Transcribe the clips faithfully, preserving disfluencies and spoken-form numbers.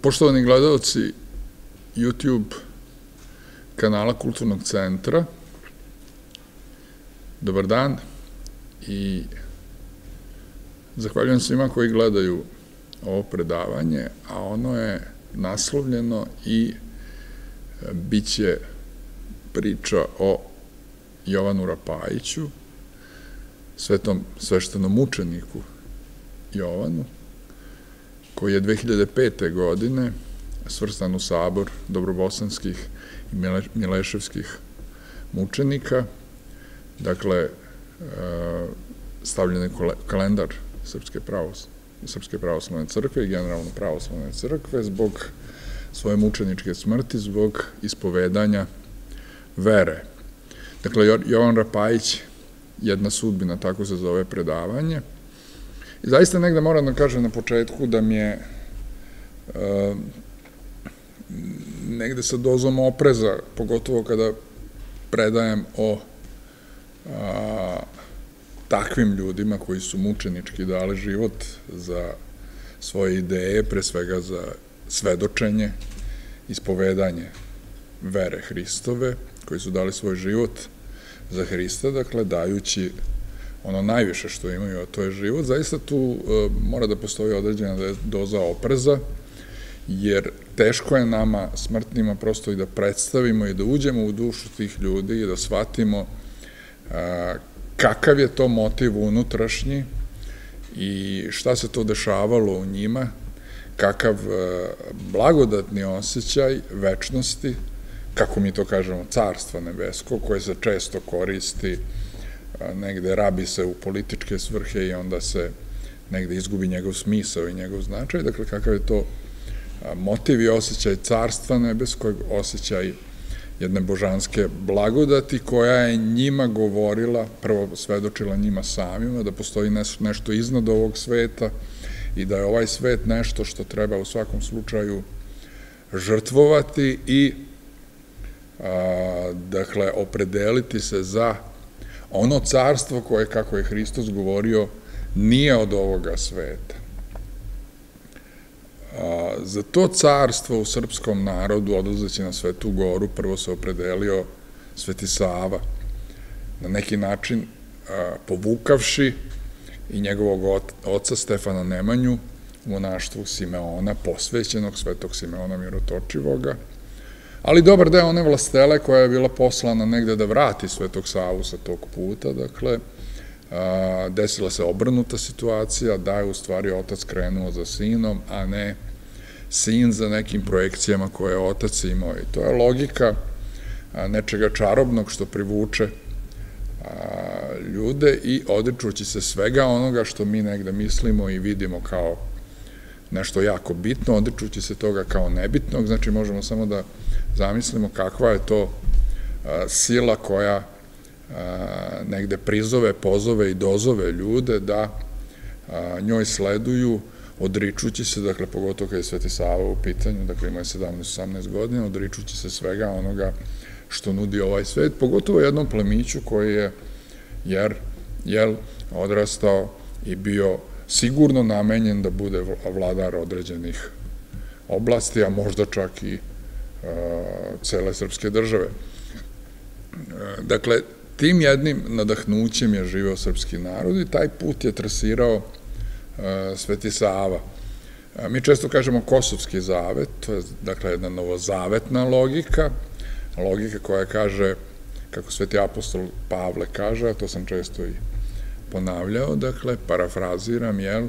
Poštovani gledalci YouTube kanala Kulturnog centra, dobar dan i zahvaljujem svima koji gledaju ovo predavanje, a ono je naslovljeno i bit će priča o Jovanu Rapajiću, svetom sveštenom mučeniku Jovanu, koji je dve hiljade pete. godine svrstan u sabor dobrobosanskih i mileševskih mučenika. Dakle, stavljen je kalendar Srpske pravoslavne crkve i generalno pravoslavne crkve zbog svoje mučeničke smrti, zbog ispovedanja vere. Dakle, Jovan Rapajić, jedna sudbina, tako se zove predavanje. I zaista negde moram da kažem na početku da mi je negde sa dozom opreza, pogotovo kada predajem o takvim ljudima koji su mučenički dali život za svoje ideje, pre svega za svedočenje, ispovedanje vere Hristove, koji su dali svoj život za Hrista, dakle, dajući ono najviše što imaju, a to je život. Zaista tu mora da postoji određena doza opreza, jer teško je nama, smrtnima, prosto i da predstavimo i da uđemo u dušu tih ljudi i da shvatimo kakav je to motiv unutrašnji i šta se to dešavalo u njima, kakav blagodatni osjećaj večnosti, kako mi to kažemo, carstva nebesko, koje se često koristi, negde rabi se u političke svrhe i onda se negde izgubi njegov smisao i njegov značaj. Dakle, kakav je to motiv i osjećaj carstva nebeskog, osjećaj jedne božanske blagodati koja je njima govorila, prvo svedočila njima samima, da postoji nešto iznad ovog sveta i da je ovaj svet nešto što treba u svakom slučaju žrtvovati i dakle, opredeliti se za ono carstvo koje, kako je Hristos govorio, nije od ovoga sveta. Za to carstvo u srpskom narodu, odlazeći na Svetu Goru, prvo se opredelio Sveti Sava, na neki način povukavši i njegovog oca Stefana Nemanju u monaštvu Simeona, posvećenog Svetog Simeona Mirotočivoga, ali dobar deo one vlastele koja je bila poslana negde da vrati Svetog Savu sa tog puta, dakle, desila se obrnuta situacija, da je u stvari otac krenuo za sinom, a ne sin za nekim projekcijama koje je otac imao. I to je logika nečega čarobnog što privuče ljude i odričući se svega onoga što mi negde mislimo i vidimo kao nešto jako bitno, odričući se toga kao nebitnog, znači možemo samo da zamislimo kakva je to sila koja negde prizove, pozove i dozove ljude da njoj sleduju, odričući se, dakle, pogotovo kada je Sveti Sava u pitanju, dakle, ima je sedamnaest osamnaest godina, odričući se svega onoga što nudi ovaj svet, pogotovo jednom plemiću koji je, jer, jel, odrastao i bio sigurno namenjen da bude vladar određenih oblasti, a možda čak i cele srpske države. Dakle, tim jednim nadahnućem je živeo srpski narod i taj put je trasirao Sveti Sava. Mi često kažemo Kosovski zavet, to je, dakle, jedna novozavetna logika, logika koja kaže, kako Sveti apostol Pavle kaže, a to sam često i ponavljao, dakle, parafraziram, jel,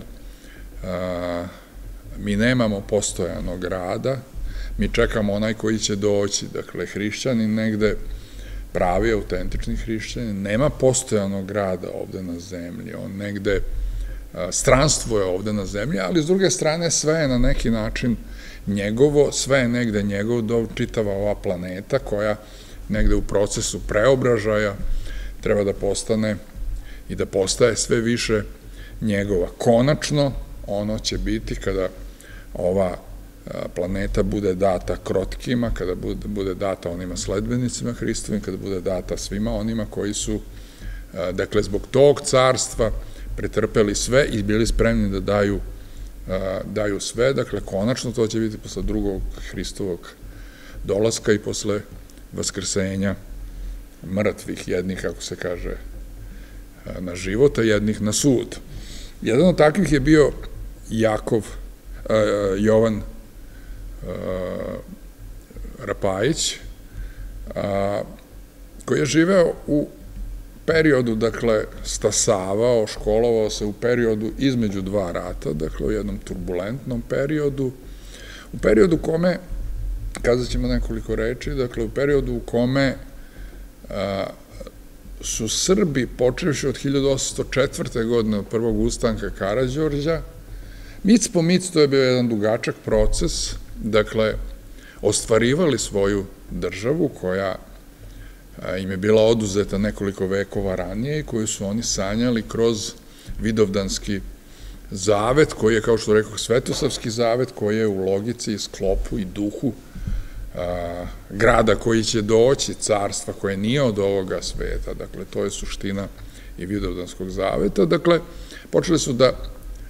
mi nemamo postojanog rada, mi čekamo onaj koji će doći, dakle, hrišćanin negde, pravi, autentični hrišćanin, nema postojanog rada ovde na zemlji, on negde stranstvo je ovde na zemlji, ali s druge strane sve je na neki način njegovo, sve je negde njegov dom, čitava ova planeta koja negde u procesu preobražaja treba da postane i da postaje sve više njegova. Konačno, ono će biti kada ova planeta bude data krotkima, kada bude data onima sledbenicima Hristovim, kada bude data svima onima koji su, dakle, zbog tog carstva pretrpeli sve i bili spremni da daju daju sve, dakle, konačno to će biti posle drugog Hristovog dolaska i posle vaskrsenja mrtvih, jednih, kako se kaže, na život, a jednih na sud. Jedan od takvih je bio Jakov, Jovan Rapajić, koji je živeo u periodu, dakle, stasavao, školovao se u periodu između dva rata, dakle, u jednom turbulentnom periodu, u periodu kome, kazat ćemo nekoliko reči, dakle, u periodu u kome su Srbi, počevši od hiljadu osamsto četvrte. godine, od prvog ustanka Karađorđa, mic po mic, to je bio jedan dugačak proces, dakle, ostvarivali svoju državu koja im je bila oduzeta nekoliko vekova ranije i koju su oni sanjali kroz Vidovdanski zavet, koji je, kao što rekao, Svetosavski zavet, koji je u logici i sklopu i duhu grada koji će doći, carstva koje nije od ovoga sveta, dakle, to je suština i Vidovdanskog zaveta. Dakle, počeli su da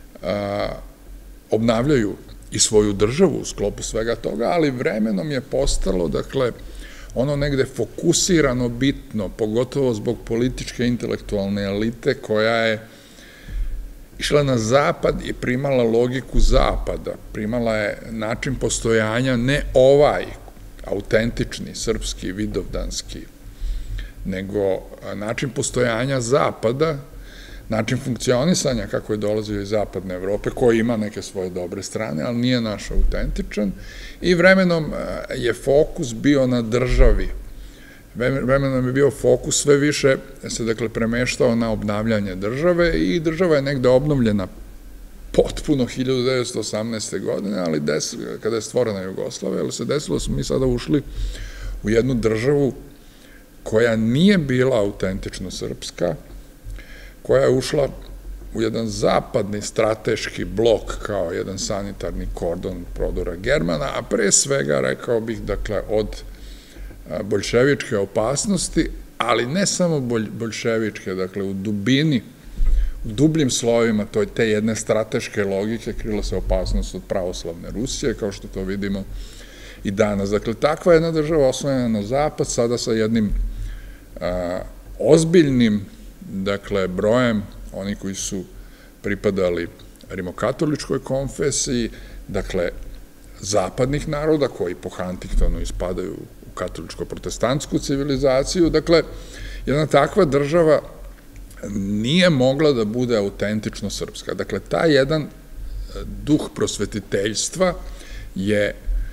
obnavljaju i svoju državu u sklopu svega toga, ali vremenom je postalo, dakle, ono negde fokusirano bitno, pogotovo zbog političke intelektualne elite koja je išla na zapad i primala logiku zapada, primala je način postojanja, ne ovaj autentični, srpski, vidovdanski, nego način postojanja zapada, način funkcionisanja kako je dolazio iz zapadne Evrope, koji ima neke svoje dobre strane, ali nije naš autentičan, i vremenom je fokus bio na državi. Vremenom je bio fokus sve više se, dakle, premeštao na obnavljanje države i država je negde obnovljena potpuno hiljadu devetsto osamnaeste. godine, ali kada je stvorena Jugoslavija, ali se desilo da smo mi sada ušli u jednu državu koja nije bila autentično srpska, koja je ušla u jedan zapadni strateški blok kao jedan sanitarni kordon prodora Germana, a pre svega, rekao bih, dakle, od boljševičke opasnosti, ali ne samo boljševičke, dakle, u dubini, u dubljim slojevima te jedne strateške logike krila se opasnost od pravoslavne Rusije, kao što to vidimo i danas. Dakle, takva jedna država oslonjena na zapad, sada sa jednim ozbiljnim, dakle, brojem oni koji su pripadali rimokatoličkoj konfesiji, dakle, zapadnih naroda, koji po Huntingtonu ispadaju u katoličko-protestantsku civilizaciju. Dakle, jedna takva država nije mogla da bude autentično srpska. Dakle, taj jedan duh prosvetiteljstva je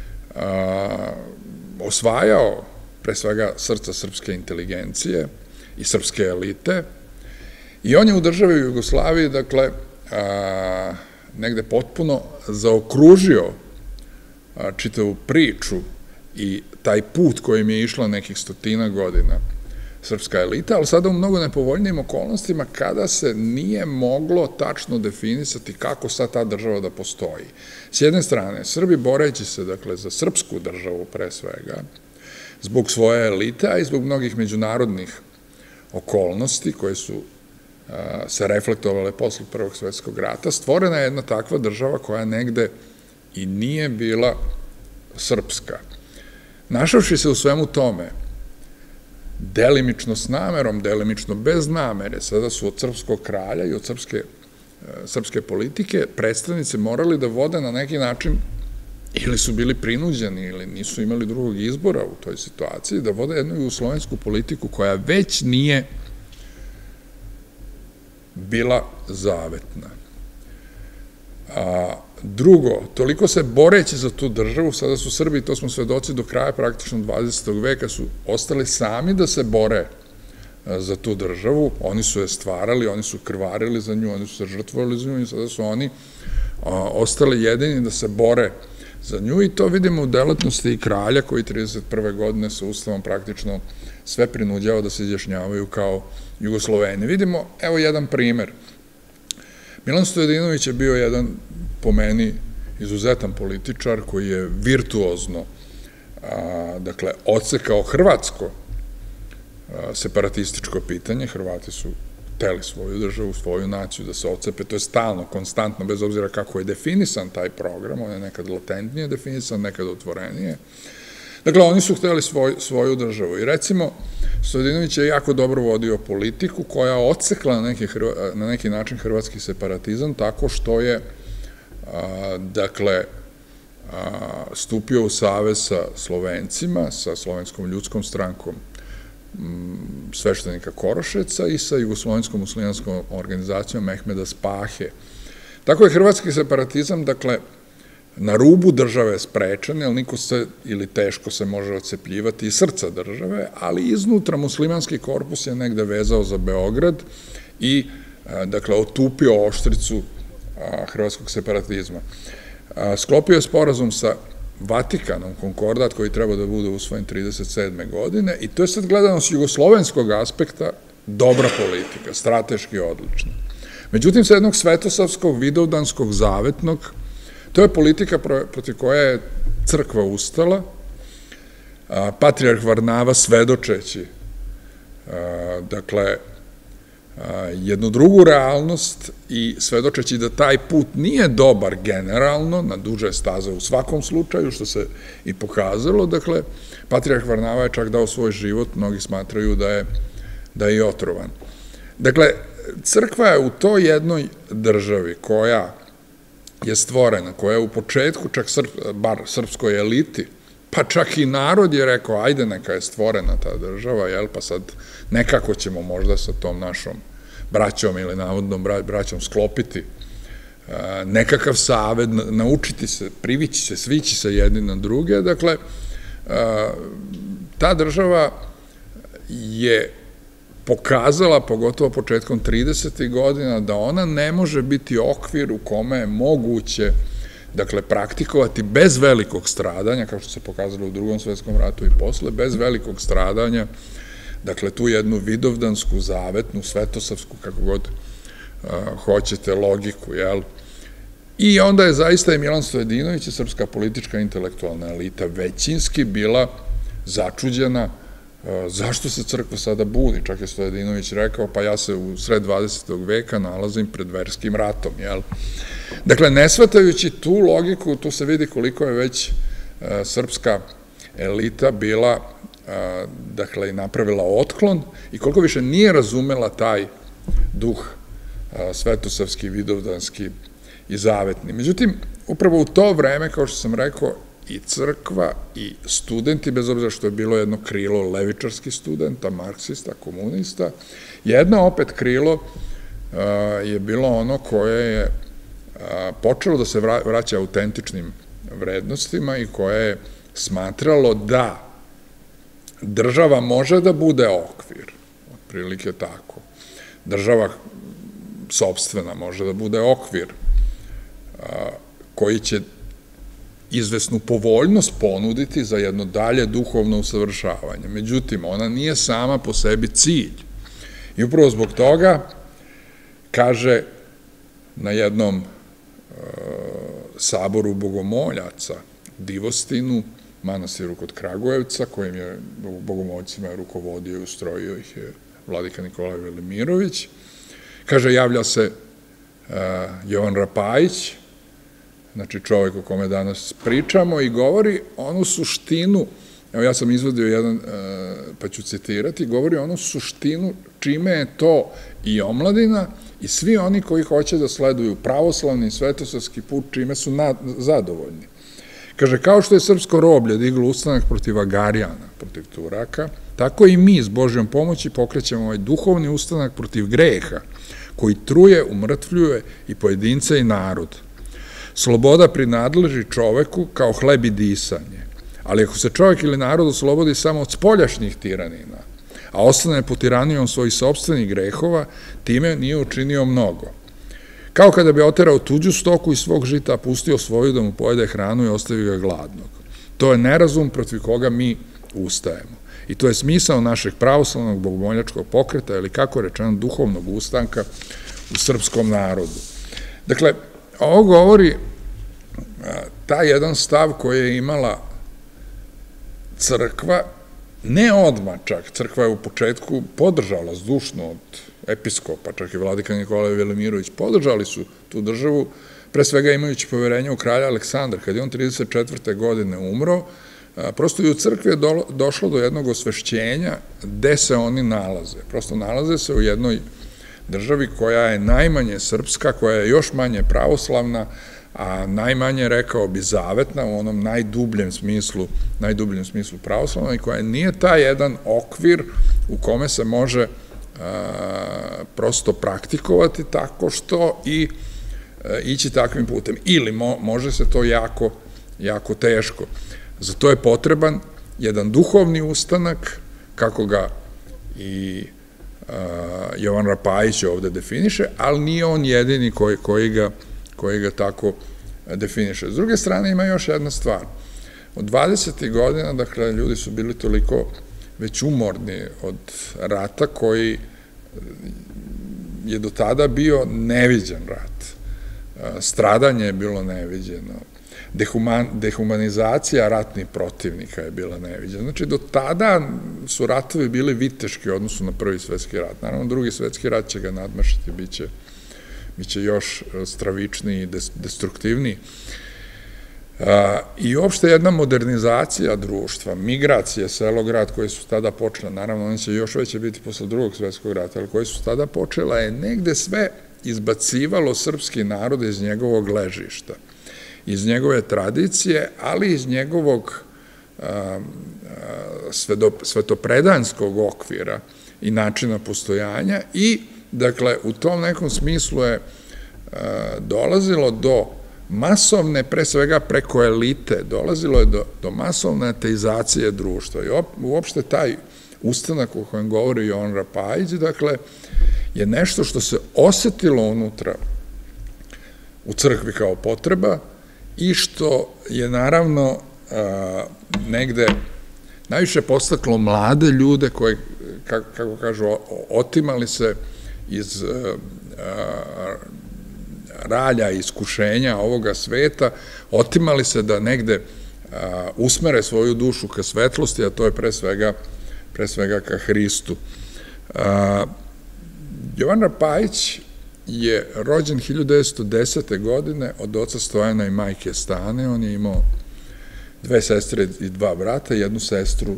osvajao pre svega srca srpske inteligencije i srpske elite, i on je u državi Jugoslaviji, dakle, negde potpuno zaokružio čitavu priču i taj put kojim je išla nekih stotina godina srpska elita, ali sada u mnogo nepovoljnijim okolnostima kada se nije moglo tačno definisati kako sad ta država da postoji. S jedne strane, Srbi boreći se, dakle, za srpsku državu pre svega, zbog svoje elite, a i zbog mnogih međunarodnih okolnosti koje su se reflektovale posle Prvog svetskog rata, stvorena je jedna takva država koja negde i nije bila srpska. Našavši se u svemu tome, delimično s namerom, delimično bez namere, sada su od srpskog kralja i od srpske politike predstavnici morali da vode na neki način, ili su bili prinuđeni, ili nisu imali drugog izbora u toj situaciji, da vode jednu jugoslovensku politiku koja već nije bila zavetna. Drugo, toliko se boreći za tu državu, sada su Srbi, to smo svedoci do kraja praktično dvadesetog veka, su ostali sami da se bore za tu državu, oni su je stvarali, oni su krvarili za nju, oni su se žrtvovali za nju i sada su oni ostali jedini da se bore za nju, i to vidimo u delatnosti i kralja koji trideset prve. godine sa ustavom praktično sve prinuđava da se izjašnjavaju kao Jugosloveni. Vidimo, evo jedan primer. Milan Stojadinović je bio jedan, po meni, izuzetan političar koji je virtuozno, dakle, odsekao hrvatsko separatističko pitanje. Hrvati su hteli svoju državu, svoju naciju, da se ocepe, to je stalno, konstantno, bez obzira kako je definisan taj program, on je nekad latentnije definisan, nekad otvorenije. Dakle, oni su hteli svoju državu i recimo, Stojadinović je jako dobro vodio politiku koja odsekla na neki način hrvatski separatizam tako što je, dakle, stupio u savez sa Slovencima, sa Slovenskom ljudskom strankom sveštenika Korošeca i sa Jugoslovenskom muslimanskom organizacijom Mehmeda Spahe. Tako je hrvatski separatizam, dakle, na rubu države sprečen, jer niko se, ili teško se može odcepljivati iz srca države, ali iznutra muslimanski korpus je negde vezao za Beograd i, dakle, otupio oštricu hrvatskog separatizma. Sklopio je sporazum sa Vatikanom, konkordat koji treba da bude usvojen trideset sedme godine i to je sad gledano s jugoslovenskog aspekta dobra politika, strateški odlična. Međutim, sa jednog svetosavskog, vidovdanskog, zavetnog, to je politika protiv koje je crkva ustala, patrijarh Varnava svedočeći, dakle, jednu drugu realnost i svedočeći da taj put nije dobar generalno, na duže staze u svakom slučaju, što se i pokazalo, dakle, patrijarh Varnava je čak dao svoj život, mnogi smatraju da je, da je i otrovan. Dakle, crkva je u toj jednoj državi koja je stvorena, koja je u početku, čak bar srpskoj eliti, pa čak i narod je rekao, ajde neka je stvorena ta država, jel, pa sad nekako ćemo možda sa tom našom braćom ili navodnom braćom sklopiti nekakav savez, naučiti se, privići se, svići se jedni na druge. Dakle, ta država je pokazala, pogotovo početkom tridesetih godina, da ona ne može biti okvir u kome je moguće, dakle, praktikovati bez velikog stradanja, kao što se pokazalo u Drugom svetskom ratu i posle, bez velikog stradanja, dakle, tu jednu vidovdansku, zavetnu, svetosavsku, kako god hoćete, logiku, jel? I onda je zaista i Milan Stojadinović i srpska politička intelektualna elita većinski bila začuđena zašto se crkva sada buni. Čak je Stojadinović rekao, pa ja se u sred dvadesetog veka nalazim pred verskim ratom, jel? Dakle, ne shvatajući tu logiku, tu se vidi koliko je već srpska elita bila, dakle, napravila otklon i koliko više nije razumela taj duh svetosavski, vidovdanski i zavetni. Međutim, upravo u to vreme, kao što sam rekao, i crkva i studenti, bez obzira što je bilo jedno krilo levičarski studenta, marksista, komunista, jedno opet krilo je bilo ono koje je počelo da se vraća autentičnim vrednostima i koje je smatralo da država može da bude okvir, otprilike tako. Država sopstvena može da bude okvir koji će izvesnu povoljnost ponuditi za jedno dalje duhovno usavršavanje. Međutim, ona nije sama po sebi cilj. I upravo zbog toga, kaže na jednom saboru bogomoljaca, Divostinu, manastiru kod Kragujevca, kojim je bogomoljcima rukovodio i ustrojio ih je vladika Nikolaj Velimirović, kaže, javlja se Jovan Rapajić, znači čovek o kome danas pričamo, i govori onu suštinu, evo ja sam izvadio jedan, pa ću citirati, govori onu suštinu čime je to i omladina i svi oni koji hoće da sleduju pravoslavni svetosavski put, čime su zadovoljni. Kaže, kao što je srpsko roblje diglo ustanak protiv Agarijana, protiv Turaka, tako i mi s Božjom pomoći pokrećemo ovaj duhovni ustanak protiv greha, koji truje, umrtvljuje i pojedince i narod. Sloboda prinadleži čoveku kao hleb i disanje, ali ako se čovek ili narod oslobodi samo od spoljašnjih tiranina, a ostane pod tiranijom svojih sopstvenih grehova, time nije učinio mnogo. Kao kada bi oterao tuđu stoku iz svog žita, a pustio svoju da mu pojede hranu i ostavi ga gladnog. To je nerazum protiv koga mi ustajemo. I to je smisao našeg pravoslavnog bogomoljačkog pokreta, ili kako rečeno, duhovnog ustanka u srpskom narodu. Dakle, ovo govori taj jedan stav koji je imala crkva, ne odmah čak, crkva je u početku podržala zdušno od episkopa, čak i vladika Nikolaj Velimirović, podržali su tu državu, pre svega imajući poverenje u kralja Aleksandra. Kad je on trideset četvrte godine umro, prosto i u crkvi je došlo do jednog osvešćenja gde se oni nalaze. Prosto nalaze se u jednoj državi koja je najmanje srpska, koja je još manje pravoslavna, a najmanje, rekao bi, zavetna u onom najdubljem smislu, najdubljem smislu pravoslavna i koja nije taj jedan okvir u kome se može prosto praktikovati tako što i ići takvim putem. Ili može se to jako, jako teško. Za to je potreban jedan duhovni ustanak, kako ga i Jovan Rapajić ovde definiše, ali nije on jedini koji ga tako definiše. S druge strane, ima još jedna stvar. Od dvadesetih godina, dakle, ljudi su bili toliko već umorni od rata koji je do tada bio neviđen rat. Stradanje je bilo neviđeno. Dehumanizacija ratnih protivnika je bila neviđena. Znači, do tada su ratovi bili viteški u odnosu na Prvi svetski rat. Naravno, Drugi svetski rat će ga nadmašiti, bit će još stravičniji i destruktivniji. I uopšte jedna modernizacija društva, migracije, selo-grad koje su tada počele, naravno, one će još veće biti posle Drugog svetskog rata, ali koje su tada počela, je negde sve izbacivalo srpski narod iz njegovog ležišta, iz njegove tradicije, ali iz njegovog svetopredanskog okvira i načina postojanja i, dakle, u tom nekom smislu je dolazilo do masovne, pre svega preko elite, dolazilo je do masovne ateizacije društva i uopšte taj ustanak o kojem govori Jovan Rapajić, dakle, je nešto što se osetilo unutra u crkvi kao potreba i što je naravno negde najviše podstaklo mlade ljude koje, kako kažu, otimali se iz ralja i iskušenja ovoga sveta, otimali se da negde usmere svoju dušu ka svetlosti, a to je pre svega, pre svega ka Hristu. Jovan Rapajić je rođen hiljadu devetsto desete. godine od oca Stojana i majke Stane. On je imao dve sestre i dva brata, jednu sestru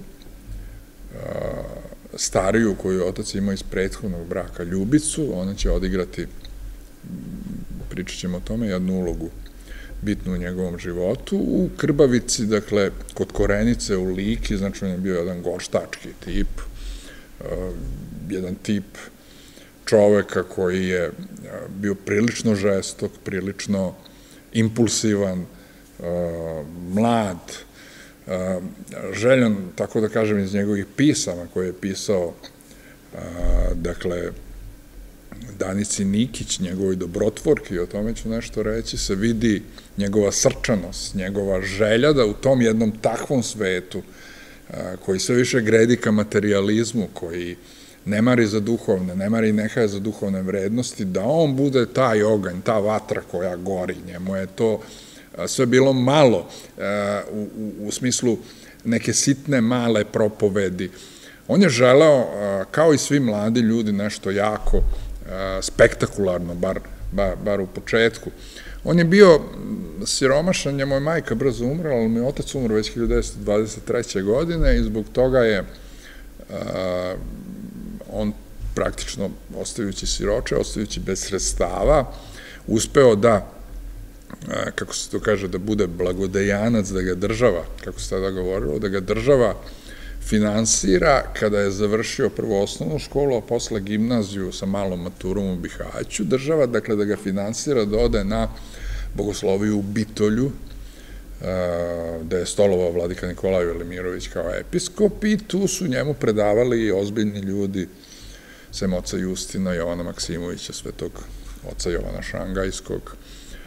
stariju koju je otac imao iz prethodnog braka, Ljubicu. Ona će odigrati, pričat ćemo o tome, jednu ulogu bitnu u njegovom životu. U Krbavici, dakle, kod Korenice u Liki, znači on je bio jedan gorštački tip, jedan tip čoveka koji je bio prilično žestok, prilično impulsivan, mlad, željan, tako da kažem, iz njegovih pisama koje je pisao, dakle, Danici Nikić, njegovoj dobrotvorki, o tome ću nešto reći, se vidi njegova srčanost, njegova želja da u tom jednom takvom svetu, koji sve više gredi ka materijalizmu, koji ne mari za duhovne, ne mari nehaje za duhovne vrednosti, da on bude taj oganj, ta vatra koja gori. Njemu je to sve bilo malo u smislu neke sitne, male propovedi. On je želeo, kao i svi mladi ljudi, nešto jako spektakularno, bar u početku. On je bio siromašan, njemu je majka brzo umrla, ali mi je otac umro već hiljadu devetsto dvadeset treće. godine i zbog toga je on praktično, ostajući siroče, ostajući bez sredstava, uspeo da, kako se to kaže, da bude blagodejanac, da ga država, kako se tada govorilo, da ga država finansira kada je završio prvo osnovnu školu, a posle gimnaziju sa malom maturom u Bihaću. Država, dakle, da ga finansira da ode na bogosloviju u Bitolju, da je stolovao vladika Nikolaj Velimirović kao episkop i tu su njemu predavali ozbiljni ljudi, sem oca Justina, Jovana Maksimovića, svetog oca Jovana Šangajskog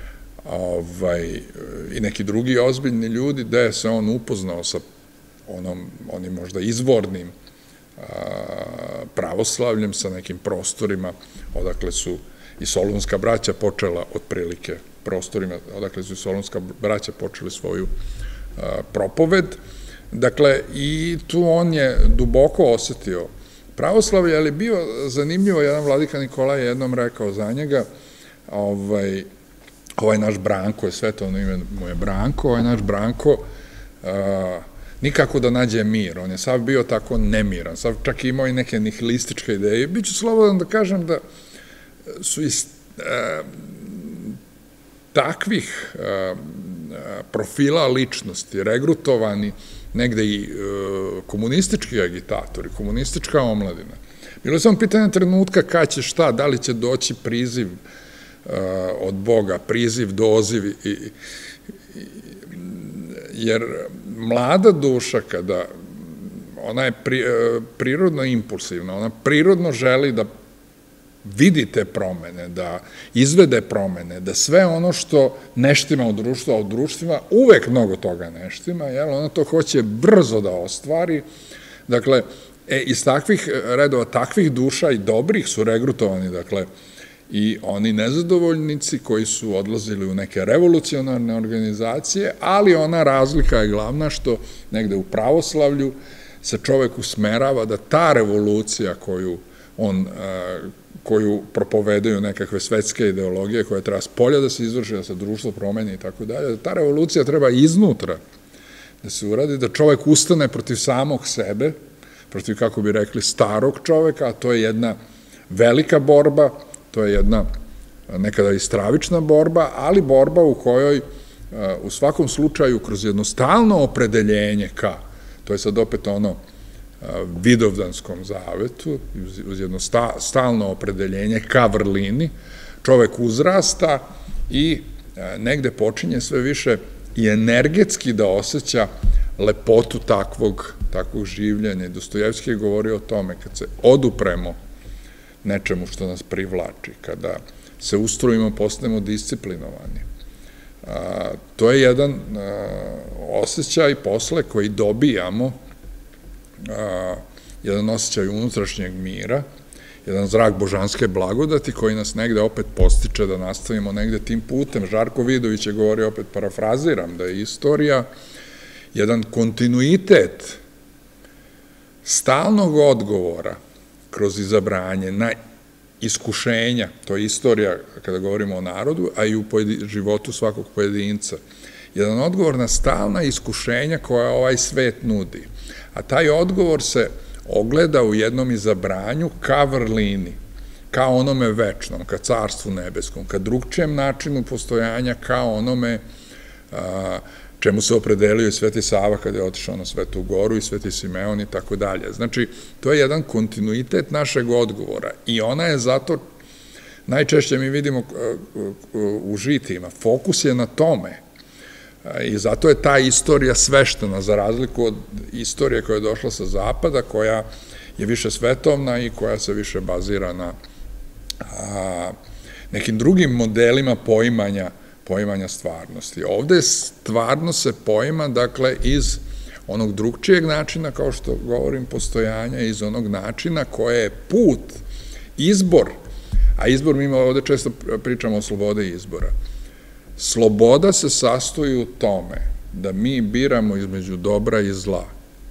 i neki drugi ozbiljni ljudi, gde se on upoznao sa onim možda izvornim pravoslavljem, sa nekim prostorima, odakle su i Solunska braća počela otprilike prostorima, odakle su i Solunska braća počeli svoju propoved. Dakle, i tu on je duboko osetio pravoslavlja, ali bio zanimljivo, jedan vladika Nikolaj je jednom rekao za njega, ovaj, ovaj naš Branko, je svetovno ime mu je Branko, ovaj naš Branko nikako da nađe mir, on je sav bio tako nemiran, sav čak imao i neke nihilističke ideje. Biću slobodan da kažem da su iz takvih profila ličnosti regrutovani negde i komunistički agitatori, komunistička omladina. Bilo je samo pitanje trenutka kada će šta, da li će doći priziv od Boga, priziv, doziv, jer mlada duša, kada ona je prirodno impulsivna, ona prirodno želi da vidi te promene, da izvede promene, da sve ono što neštima u društvu, a u društvima uvek mnogo toga neštima, jer ona to hoće brzo da ostvari. Dakle, iz takvih redova, takvih duša i dobrih su regrutovani, dakle, i oni nezadovoljnici koji su odlazili u neke revolucionarne organizacije, ali ona razlika je glavna što negde u pravoslavlju se čovek usmerava da ta revolucija koju on, koju propovedaju nekakve svetske ideologije koje treba s polja da se izvrši, da se društvo promeni i tako dalje, da ta revolucija treba iznutra da se uradi, da čovek ustane protiv samog sebe, protiv, kako bi rekli, starog čoveka, a to je jedna velika borba, to je jedna nekada i stravična borba, ali borba u kojoj u svakom slučaju kroz jedno stalno opredeljenje ka, to je sad opet ono Vidovdanskom zavetu, uz jedno stalno opredeljenje ka vrlini, čovek uzrasta i negde počinje sve više i energetski da osjeća lepotu takvog, takvog življenja. Dostojevski je govorio o tome, kad se odupremo nečemu što nas privlači, kada se ustrojimo, postanemo disciplinovani. To je jedan osjećaj posle koji dobijamo, jedan osjećaj unutrašnjeg mira, jedan zrak božanske blagodati koji nas negde opet postiče da nastavimo negde tim putem. Žarko Vidović je govorio, opet parafraziram, da je istorija jedan kontinuitet stalnog odgovora kroz izabranje na iskušenja, to je istorija kada govorimo o narodu, a i u životu svakog pojedinca. Jedan odgovor na stalna iskušenja koja ovaj svet nudi. A taj odgovor se ogleda u jednom izabranju ka vrlini, ka onome večnom, ka carstvu nebeskom, ka drugčijem načinu postojanja, ka onome čemu se opredelio i Sveti Sava kada je otišao na Svetu Goru i Sveti Simeon i tako dalje. Znači, to je jedan kontinuitet našeg odgovora i ona je zato, najčešće mi vidimo u žitima, fokus je na tome i zato je ta istorija sveštena, za razliku od istorije koja je došla sa zapada, koja je više svetovna i koja se više bazira na nekim drugim modelima poimanja poimanja stvarnosti. Ovde stvarnost se poima, dakle, iz onog drugčijeg načina, kao što govorim, postojanja, iz onog načina koje je put, izbor, a izbor, mi ovde često pričamo o slobode izbora. Sloboda se sastoji u tome da mi biramo između dobra i zla.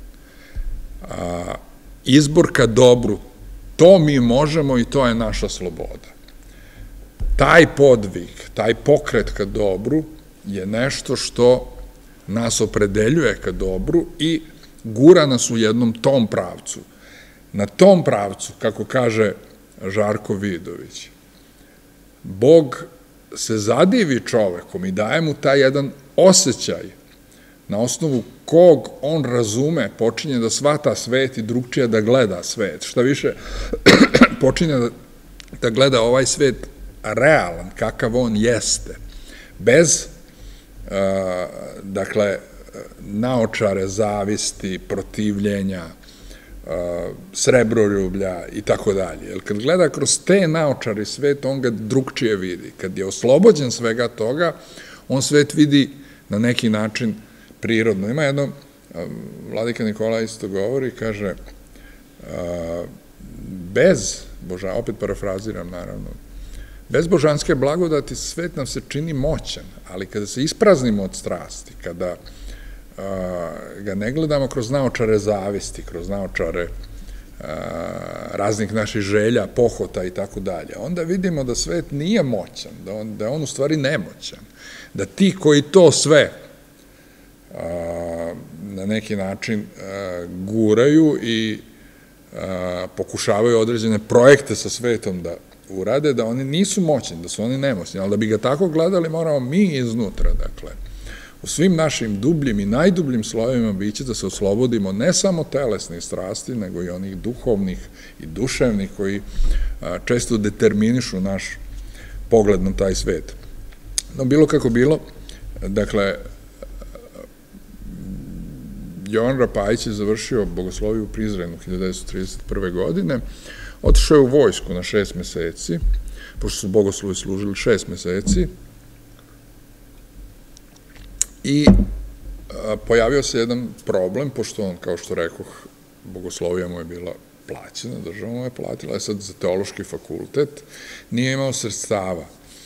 Izbor ka dobru, to mi možemo i to je naša sloboda. Taj podvig, taj pokret ka dobru je nešto što nas opredeljuje ka dobru i gura nas u jednom tom pravcu. Na tom pravcu, kako kaže Žarko Vidović, Bog se zadivi čovekom i daje mu taj jedan osjećaj na osnovu kog on razume, počinje da shvata svet i drugčije da gleda svet. Šta više, počinje da gleda ovaj svet realan, kakav on jeste, bez, dakle, naočare zavisti, protivljenja, srebroljublja i tako dalje. Jer kad gleda kroz te naočare svet, on ga drugčije vidi. Kad je oslobođen svega toga, on svet vidi na neki način prirodno. Ima jedno, vladika Nikolaj isto govori, kaže, bez, Boža, opet parafraziram naravno, bez božanske blagodati svet nam se čini moćan, ali kada se ispraznimo od strasti, kada ga ne gledamo kroz naočare zavisti, kroz naočare raznih naših želja, pohota i tako dalje, onda vidimo da svet nije moćan, da je on u stvari nemoćan, da ti koji to sve na neki način guraju i pokušavaju određene projekte sa svetom da urade, da oni nisu moćni, da su oni nemoćni, ali da bi ga tako gledali moramo mi iznutra, dakle, u svim našim dubljim i najdubljim slojevima biće da se oslobodimo ne samo telesnih strasti, nego i onih duhovnih i duševnih koji često determinišu naš pogled na taj svet. No, bilo kako bilo, dakle, Jovan Rapajić je završio bogosloviju u Prizrenu hiljadu devetsto trideset prve. godine, otišao je u vojsku na šest meseci, pošto su bogoslovi služili šest meseci, i pojavio se jedan problem, pošto on, kao što rekoh, bogoslovija mu je bila plaćena, država mu je platila, je sad za teološki fakultet, nije imao sredstava.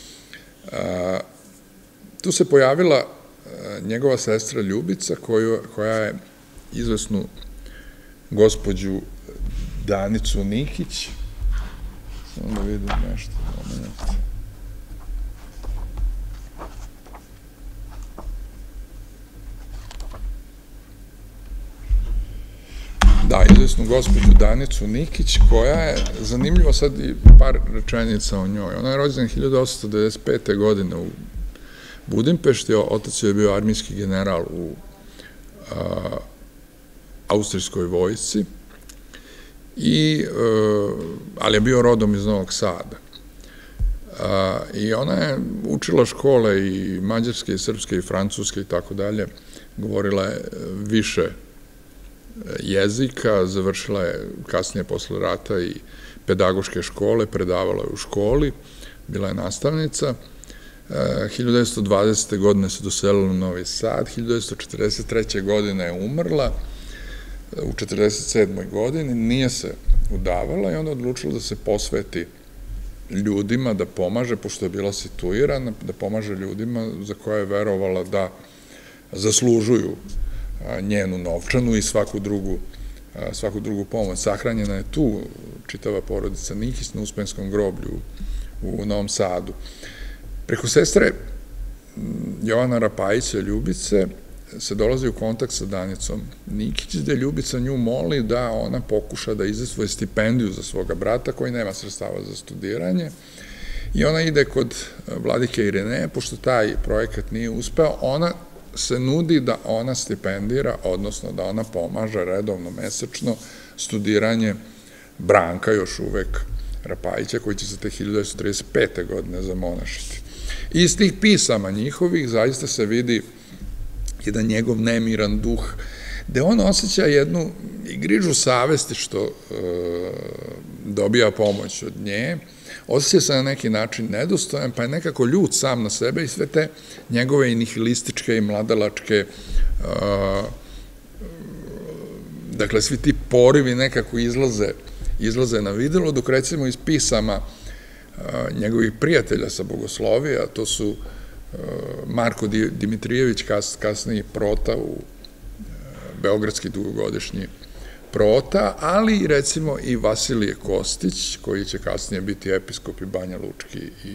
Tu se pojavila njegova sestra Ljubica, koja je izvesnu gospođu Danicu Nikić, samo da vidim nešto, moment. Da, izvesnu gospođu Danicu Nikić, koja je, zanimljivo sad i par rečenica o njoj, ona je rođena hiljadu osamsto devedeset pete. godine u Budimpešti, otac je bio armijski general u austrijskoj vojsci, ali je bio rodom iz Novog Sada. I ona je učila škole i mađarske, i srpske, i francuske i tako dalje, govorila je više jezika, završila je kasnije posle rata i pedagoške škole, predavala je u školi, bila je nastavnica. hiljadu devetsto dvadesete. godine se doselila u Novi Sad, hiljadu devetsto četrdeset treće. godine je umrla, u četrdeset sedmoj. godini, nije se udavala i onda odlučila da se posveti ljudima, da pomaže, pošto je bila situirana, da pomaže ljudima za koje je verovala da zaslužuju njenu novčanu i svaku drugu, svaku drugu pomoć. Sahranjena je tu čitava porodica Nikić na Uspenskom groblju u Novom Sadu. Preko sestre Jovana Rapajića Ljubice se dolazi u kontakt sa Danicom Nikić, gde Ljubica nju moli da ona pokuša da izdvoji stipendiju za svoga brata koji nema sredstava za studiranje, i ona ide kod vladike Irineja, pošto taj projekat nije uspeo, ona se nudi da ona stipendira, odnosno da ona pomaže redovno, mesečno, studiranje Branka, još uvek Rapajića, koji će se te hiljadu devetsto trideset pete. godine zamonašiti. Iz tih pisama njihovih zaista se vidi jedan njegov nemiran duh, gde on osjeća jednu igrižu savesti što dobija pomoć od nje, osjeća se na neki način nedostojan, pa je nekako ljut sam na sebe i sve te njegove i nihilističke i mladalačke, dakle, svi ti porivi nekako izlaze, izlaze na videlo, dok recimo iz pisama njegovih prijatelja sa bogoslovija, to su Marko Dimitrijević, kasniji prota, u beogradski dugogodišnji prota, ali recimo i Vasilije Kostić, koji će kasnije biti episkop i Banja Lučki i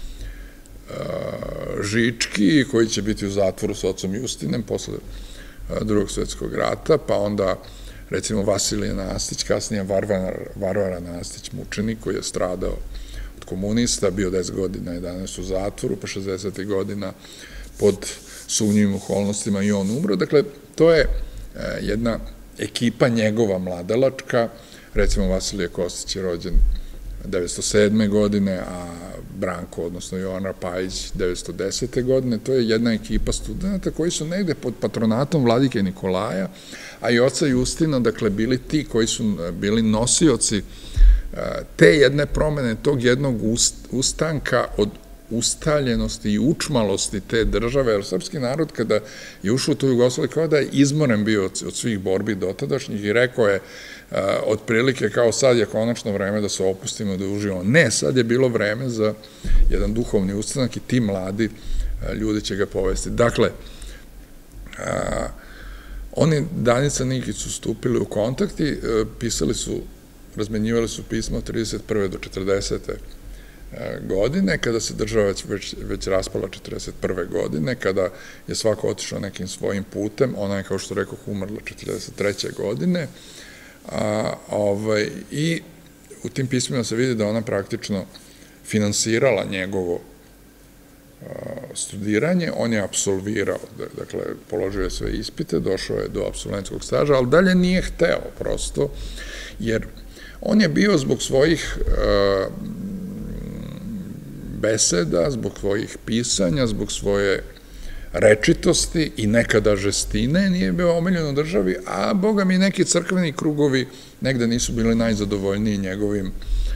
Žički, koji će biti u zatvoru sa ocom Justinem posle drugog svetskog rata, pa onda recimo Vasilije Nastić, kasnije Varvara Nastić, mučenik koji je stradao od komunista, bio deset godina, jedanaest u zatvoru, pa šezdesetih godina pod sumnjivim okolnostima i on umro. Dakle, to je jedna ekipa njegova mladalačka, recimo Vasilije Kostić je rođen devetsto sedme. godine, a Branko, odnosno Jovan Rapajić, devetsto desete. godine, to je jedna ekipa studenta koji su negde pod patronatom vladike Nikolaja, a i oca Justina, dakle, bili ti koji su bili nosioci te jedne promene, tog jednog ustanka od ustaljenosti i učmalosti te države, jer srpski narod kada je ušao u tu Jugoslaviju kao da je izmoren bio od svih borbi dotadašnjih i rekao je otprilike kao sad je konačno vreme da se opustimo, da uživamo. Ne, sad je bilo vreme za jedan duhovni ustanak i ti mladi ljudi će ga povesti. Dakle, oni Danica Nikić su stupili u kontakt i pisali su razmenjivali su pisma od trideset prve do četrdesete godine, kada se država već raspala četrdeset prve godine, kada je svako otišao nekim svojim putem, ona je, kao što rekao, umrla četrdeset treće godine, i u tim pismima se vidi da ona praktično finansirala njegovo studiranje, on je apsolvirao, dakle, položio je sve ispite, došao je do apsolventskog staža, ali dalje nije hteo, prosto, jer on je bio zbog svojih beseda, zbog svojih pisanja, zbog svoje rečitosti i nekada žestine, nije bio omiljen u državi, a boga mi neki crkveni krugovi negde nisu bili najzadovoljniji njegovim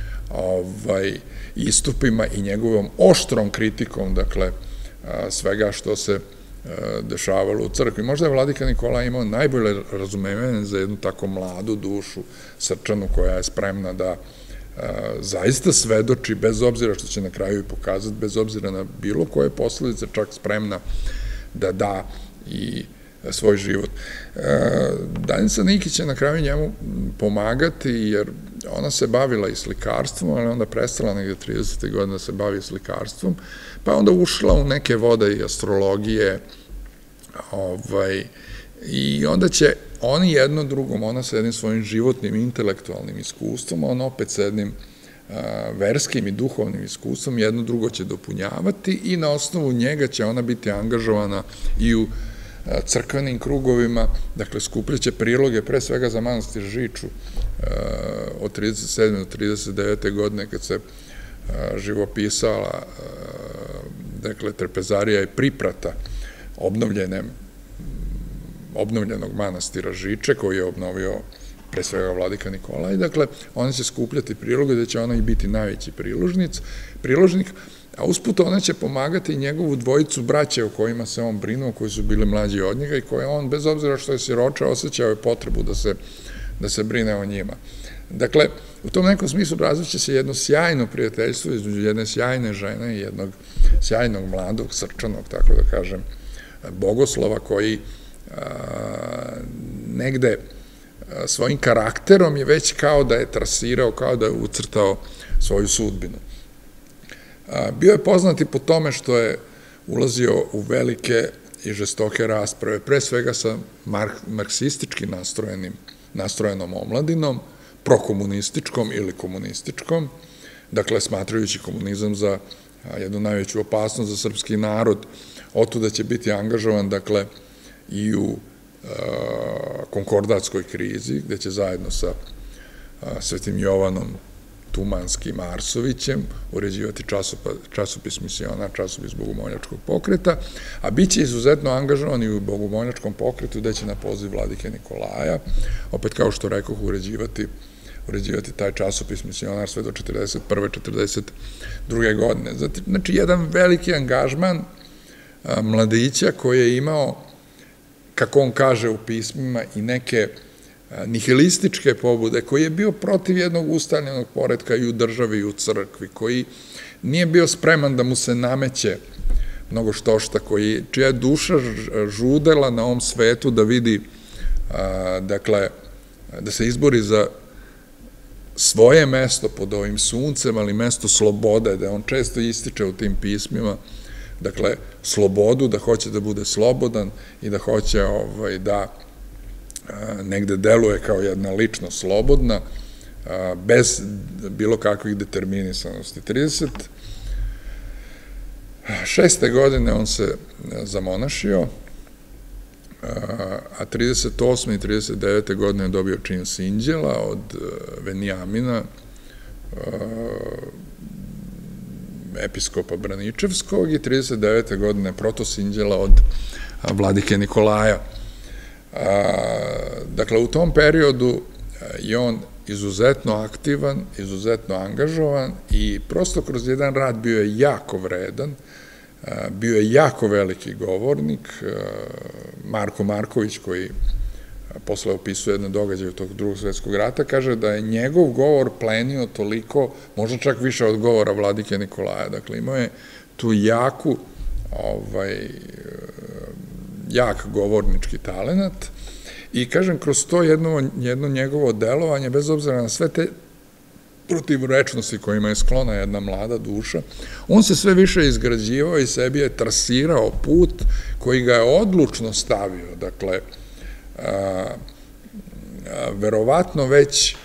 istupima i njegovom oštrom kritikom, dakle, svega što se dešavalo u crkvi. Možda je vladika Nikolaj imao najbolje razumevanje za jednu tako mladu dušu, srčanu, koja je spremna da zaista svedoči, bez obzira što će na kraju i pokazati, bez obzira na bilo koje posledice, čak spremna da da i svoj život. Danica Nikić će na kraju njemu pomagati, jer ona se bavila i slikarstvom, ali onda prestala negde tridesete godine da se bavi slikarstvom, pa onda ušla u neke vode i astrologije, i onda će oni jedno drugom, ona sa jednim svojim životnim, intelektualnim iskustvom, on opet sa jednim verskim i duhovnim iskustvom, jedno drugo će dopunjavati i na osnovu njega će ona biti angažovana i u crkvenim krugovima, dakle, skupljaće priloge, pre svega za manastir Žiču, od trideset sedme do trideset devete godine, kad se živopisala, dakle, trpezarija i priprata obnovljenog manastira Žiče, koji je obnovio pre svega vladika Nikolaj. Dakle, ona će skupljati priloge, da će ona i biti najveći priložnik, a usput ona će pomagati i njegovu dvojicu braće o kojima se on brinuo, koji su bili mlađi od njega i koje on, bez obzira što je siroča, osjećao je potrebu da se brine o njima. Dakle, u tom nekom smislu razviće se jedno sjajno prijateljstvo između jedne sjajne žene i jednog sjajnog mladog, srčanog, tako da kažem, bogoslova, koji negde svojim karakterom je već kao da je trasirao, kao da je ucrtao svoju sudbinu. Bio je poznat i po tome što je ulazio u velike i žestoke rasprave, pre svega sa marksistički nastrojenom omladinom, prokomunističkom ili komunističkom, dakle, smatrajući komunizam za jednu najveću opasnost za srpski narod. Otuda će biti angažovan, dakle, i u konkordatskoj krizi, gde će zajedno sa Svetim Jovanom Tumanskim Arsovićem uređivati časopis Misionar, časopis Bogomoljačkog pokreta, a bit će izuzetno angažovan i u Bogomoljačkom pokretu, gde će na poziv vladike Nikolaja, opet kao što rekoh, uređivati uređivati taj časopis Misionar sve do četrdeset prve četrdeset druge godine. Znači, jedan veliki angažman mladića koji je imao, kako on kaže u pismima, i neke nihilističke pobude, koji je bio protiv jednog ustaljenog poretka i u državi i u crkvi, koji nije bio spreman da mu se nameće mnogo štošta, čija je duša žudela na ovom svetu da vidi, dakle, da se izbori za svoje mesto pod ovim suncem, ali mesto slobode, da on često ističe u tim pismima, dakle, slobodu, da hoće da bude slobodan i da hoće da negde deluje kao jedna ličnost slobodna, bez bilo kakvih determinisanosti. trideset šeste godine on se zamonašio, a trideset osme i trideset devete godine je dobio čin sinđela od Venijamina, episkopa Braničevskog, i trideset devete godine protosinđela od vladike Nikolaja. Dakle, u tom periodu je on izuzetno aktivan, izuzetno angažovan i prosto kroz jedan rad bio je jako vredan, bio je jako veliki govornik. Marko Marković, koji posle opisuje jedne događaje tog drugog svetskog rata, kaže da je njegov govor plenio toliko, možda čak više od govora vladike Nikolaja. Dakle, imao je tu jaku, jak govornički talenat i, kažem, kroz to jedno njegovo delovanje, bez obzira na sve te protivrečnosti kojima je sklona jedna mlada duša, on se sve više izgrađivao i sebi je trasirao put koji ga je odlučno stavio. Dakle, verovatno već,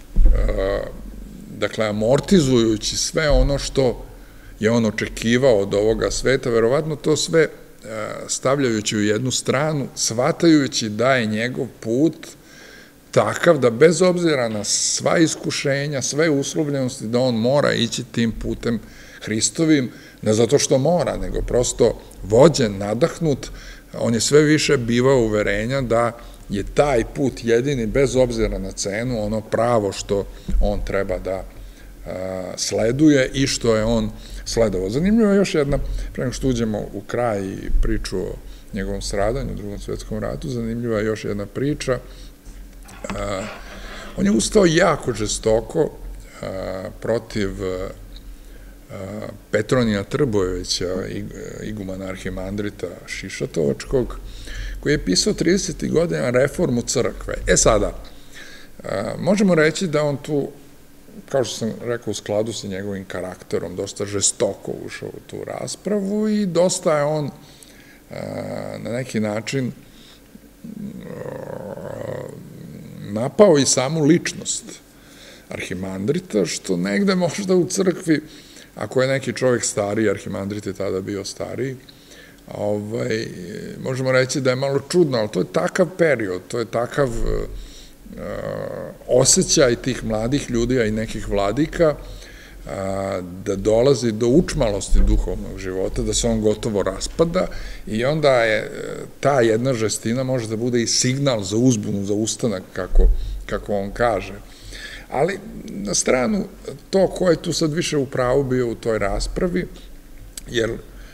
dakle, amortizujući sve ono što je on očekivao od ovoga sveta, verovatno to sve stavljajući u jednu stranu, shvatajući da je njegov put takav da bez obzira na sva iskušenja, sve uslovljenosti, da on mora ići tim putem Hristovim, ne zato što mora, nego prosto vođen, nadahnut, on je sve više bivao uverenja da je taj put jedini, bez obzira na cenu, ono pravo što on treba da sleduje i što je on sledovao. Zanimljivo je još jedna, pre nego što uđemo u kraj i priču o njegovom stradanju u Drugom svetskom ratu, zanimljiva je još jedna priča. On je ustao jako žestoko protiv Petronija Trbojevića, igumana arhimandrita Šišatovačkog, koji je pisao tridesetih godina reformu crkve. E sada, možemo reći da on tu, kao što sam rekao, u skladu sa njegovim karakterom, dosta žestoko ušao u tu raspravu i dosta je on na neki način napao i samu ličnost arhimandrita, što negde možda u crkvi, ako je neki čovjek stariji, arhimandrit je tada bio stariji, možemo reći da je malo čudno, ali to je takav period, to je takav osjećaj tih mladih ljudi, a i nekih vladika, da dolazi do učmalosti duhovnog života, da se on gotovo raspada i onda je ta jedna žestina može da bude i signal za uzbunu, za ustanak, kako on kaže. Ali na stranu to ko je tu sad više u pravu bio u toj raspravi, jer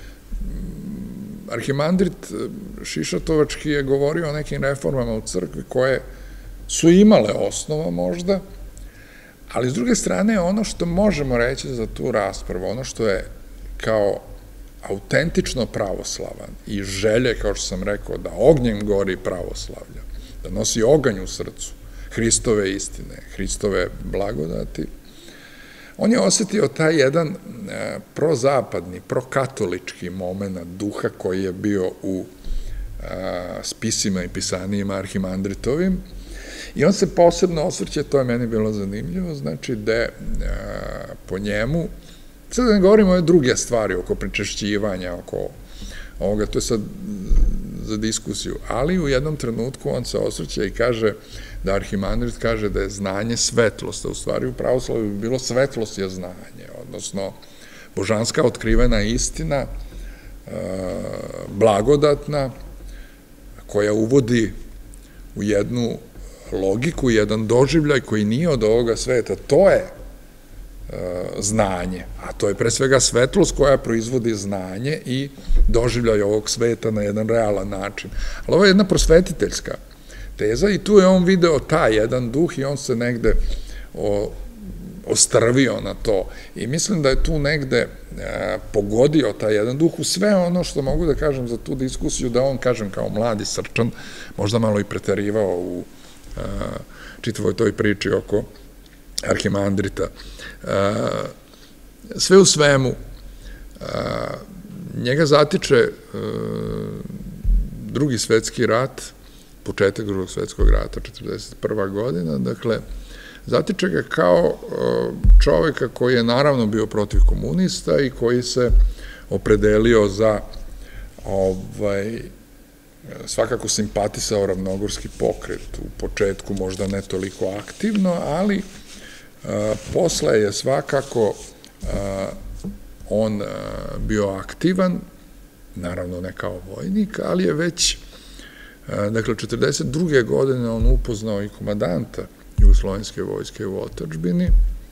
arhimandrit Šišatovački je govorio o nekim reformama u crkvi koje su imale osnova možda, ali s druge strane ono što možemo reći za tu raspravu, ono što je kao autentično pravoslavan i želje, kao što sam rekao, da ognjem gori pravoslavlja, da nosi oganj u srcu Hristove istine, Hristove blagodati, on je osetio taj jedan prozapadni, prokatolički moment duha koji je bio u spisima i pisanijima arhimandritovim i on se posebno osvrće, to je meni bilo zanimljivo, znači da po njemu, sad da ne govorimo o ove druge stvari oko pričešćivanja, oko ovoga, to je sad za diskusiju, ali u jednom trenutku on se osvrće i kaže da arhimandrit kaže da je znanje svetlost, a u stvari u pravoslavlju bi bilo svetlost je znanje, odnosno božanska otkrivena istina, blagodatna, koja uvodi u jednu logiku, jedan doživljaj koji nije od ovoga sveta, to je znanje, a to je pre svega svetlost koja proizvodi znanje i doživljaj ovog sveta na jedan realan način. Ali ovo je jedna prosvetiteljska teza i tu je on video taj jedan duh i on se negde ostrvio na to i mislim da je tu negde pogodio taj jedan duh u sve ono što mogu da kažem za tu diskusiju, da on, kažem, kao mladi srčan, možda malo i preterivao u čitavoj toj priči oko arhimandrita. Sve u svemu, njega zatiče Drugi svetski rat, početak Drugog svetskog rata, četrdeset prva godina, dakle, zatiče ga kao čoveka koji je naravno bio protiv komunista i koji se opredelio za svakako simpatisao ravnogorski pokret, u početku možda ne toliko aktivno, ali posle je svakako on bio aktivan, naravno ne kao vojnik, ali je već, dakle, četrdeset druge godine on upoznao i komadanta Jugoslovenske vojske u otadžbini,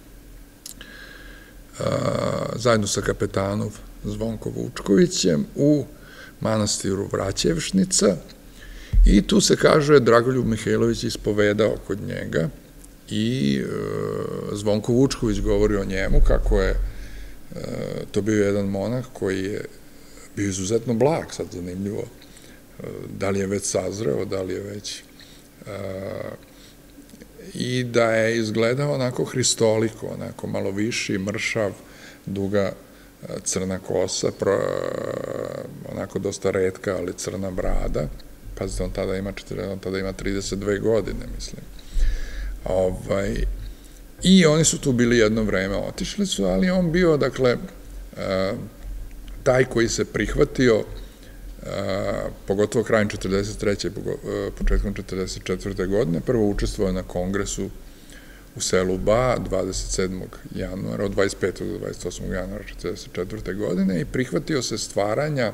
zajedno sa kapetanom Zvonko Vučkovićem u manastiru Vraćevšnica i tu se kaže Dragoljub Mihajlović ispovedao kod njega i Zvonko Vučković govori o njemu kako je to bio jedan monah koji je bio izuzetno blag, sad zanimljivo, da li je već sazreo, da li je već i da je izgledao onako hristoliko, onako malo viši, mršav, duga crna kosa, onako dosta retka, ali crna brada. Pazite, on tada ima, on tada ima trideset dve godine, mislim. I oni su tu bili jedno vreme, otišli su, ali on bio, dakle, taj koji se prihvatio, pogotovo krajem četrdeset treće. početkom četrdeset četvrte. godine, prvo učestvovao na kongresu u selu Ba, dvadeset sedmog januara, od dvadeset petog do dvadeset osmog januara četrdeset četvrte. godine i prihvatio se stvaranja